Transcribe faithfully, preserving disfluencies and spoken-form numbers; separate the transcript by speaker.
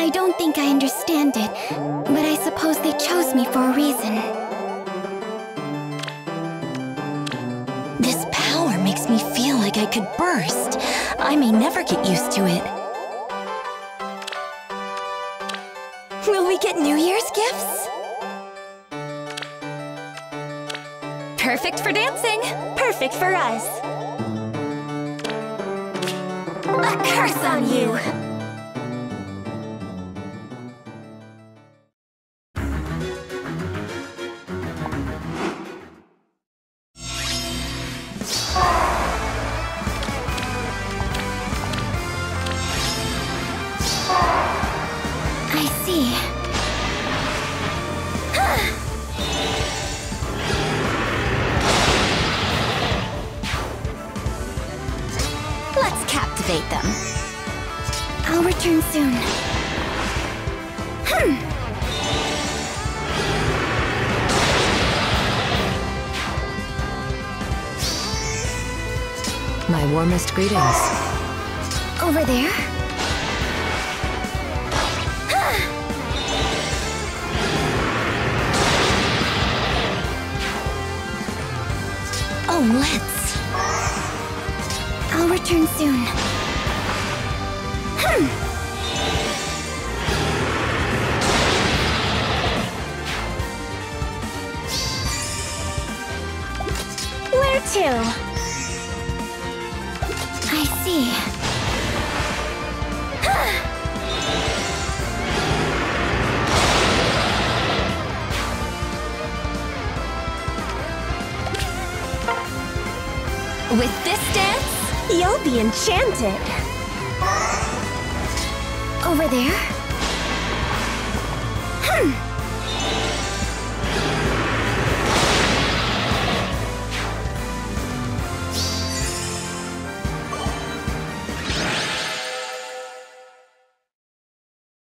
Speaker 1: I don't think I understand it, but I suppose they chose me for a reason. This power makes me feel like I could burst. I may never get used to it. Will we get New Year's gifts? Perfect for dancing. Perfect for us. A curse on you! I see. Let's captivate them. I'll return soon. Hmm.
Speaker 2: My warmest greetings.
Speaker 1: Over there? Oh, let's. I'll return soon. Hmm. Where to? I see. With this dance, you'll be enchanted. Over there? Hmm.